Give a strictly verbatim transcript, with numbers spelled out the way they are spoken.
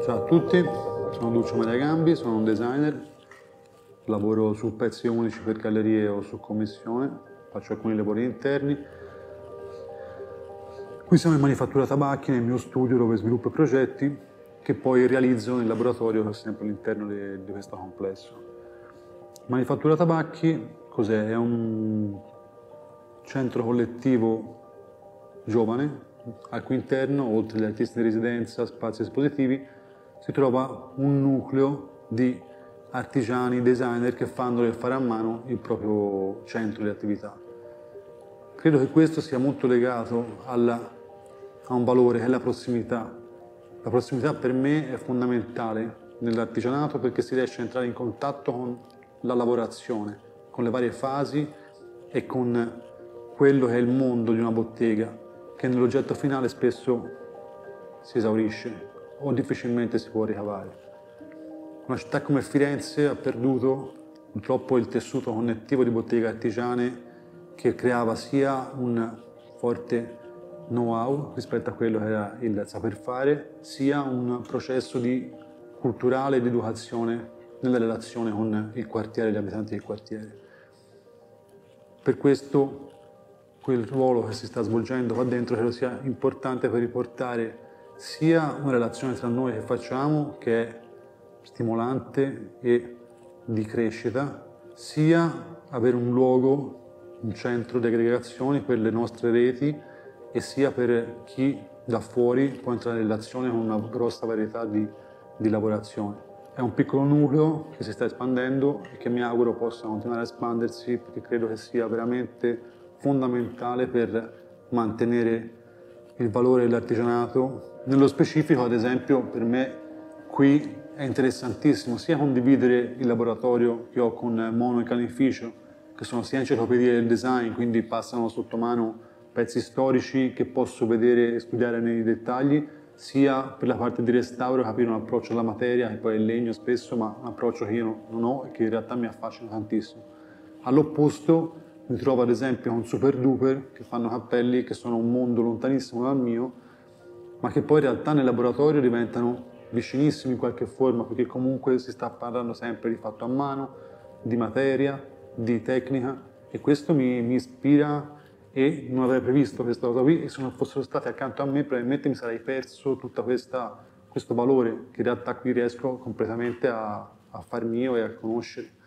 Ciao a tutti, sono Duccio Maria Gambi, sono un designer, lavoro su pezzi unici per gallerie o su commissione, faccio alcuni lavori interni. Qui siamo in Manifattura Tabacchi, nel mio studio dove sviluppo progetti che poi realizzo nel laboratorio che è sempre all'interno di, di questo complesso. Manifattura Tabacchi cos'è? È un centro collettivo giovane al cui interno, oltre agli artisti di residenza, spazi espositivi, si trova un nucleo di artigiani, designer che fanno del fare a mano il proprio centro di attività. Credo che questo sia molto legato alla, a un valore che è la prossimità. La prossimità per me è fondamentale nell'artigianato perché si riesce a entrare in contatto con la lavorazione, con le varie fasi e con quello che è il mondo di una bottega, che nell'oggetto finale spesso si esaurisce o difficilmente si può ricavare. Una città come Firenze ha perduto purtroppo il tessuto connettivo di botteghe artigiane che creava sia un forte know-how rispetto a quello che era il saper fare, sia un processo di culturale e di educazione nella relazione con il quartiere e gli abitanti del quartiere. Per questo quel ruolo che si sta svolgendo qua dentro credo sia importante per riportare sia una relazione tra noi che facciamo, che è stimolante e di crescita, sia avere un luogo, un centro di aggregazione per le nostre reti e sia per chi da fuori può entrare in relazione con una grossa varietà di, di lavorazioni. È un piccolo nucleo che si sta espandendo e che mi auguro possa continuare a espandersi perché credo che sia veramente fondamentale per mantenere il valore dell'artigianato. Nello specifico, ad esempio, per me qui è interessantissimo sia condividere il laboratorio che ho con Mono e Canificio, che sono sia enciclopedie del design, quindi passano sotto mano pezzi storici che posso vedere e studiare nei dettagli, sia per la parte di restauro capire un approccio alla materia, che poi è il legno spesso, ma un approccio che io non ho e che in realtà mi affascina tantissimo. All'opposto mi trovo ad esempio con Super Duper, che fanno cappelli che sono un mondo lontanissimo dal mio, ma che poi in realtà nel laboratorio diventano vicinissimi in qualche forma, perché comunque si sta parlando sempre di fatto a mano, di materia, di tecnica, e questo mi, mi ispira e non avrei previsto questa cosa qui, e se non fossero stati accanto a me probabilmente mi sarei perso tutto questo valore che in realtà qui riesco completamente a, a far mio e a conoscere.